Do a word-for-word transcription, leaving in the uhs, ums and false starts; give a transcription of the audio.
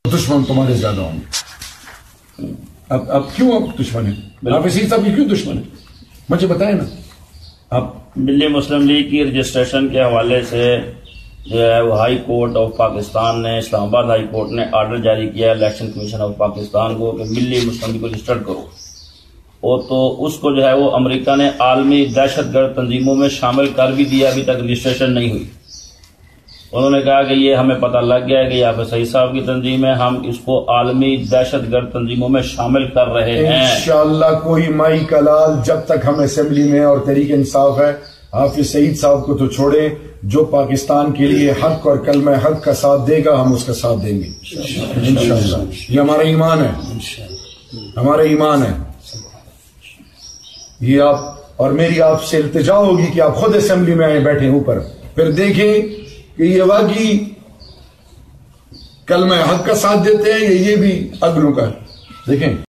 دشمن تمہارے زیادہ ہوں گے. اب اب کیوں آپ دشمن ہیں؟ آپ سید صاحب کی کیوں دشمن ہیں؟ مجھے بتائیں نا. آپ ملی مسلم لیگ کی رجسٹریشن کے حوالے سے جو ہے وہ ہائی کورٹ آف پاکستان نے، اسلام آباد ہائی کورٹ نے آرڈر جاری کیا الیکشن کمیشن آف پاکستان کو کہ ملی مسلم لیگ کو رجسٹرڈ کرو. اور تو اس کو جو ہے وہ امریکہ نے عالمی دہشت گرد تنظیموں میں شامل کر بھی دیا، ابھی تک رجسٹریشن نہیں ہوئی. انہوں نے کہا کہ یہ ہمیں پتہ لگ گیا ہے کہ یہ سعید صاحب کی تنظیم ہے، ہم اس کو عالمی دہشت گرد تنظیموں میں شامل کر رہے ہیں. انشاءاللہ کوئی مائی کا لال جب تک ہم اسمبلی میں اور تحریک انصاف ہے، حافظ سعید صاحب کو تو چھوڑے، جو پاکستان کے لیے حق اور کلمہ حق کا ساتھ دے گا ہم اس کا ساتھ دیں گے انشاءاللہ. یہ ہمارا ایمان ہے، ہمارا ایمان ہے. یہ آپ اور میری آپ سے التجا ہوگی کہ آپ خود اسمبلی میں آئے بیٹھے اوپر، پھر دیکھیں کہ یہ واقعی کلمہ حق کا ساتھ دیتے ہیں یا یہ بھی اگلوں کا. دیکھیں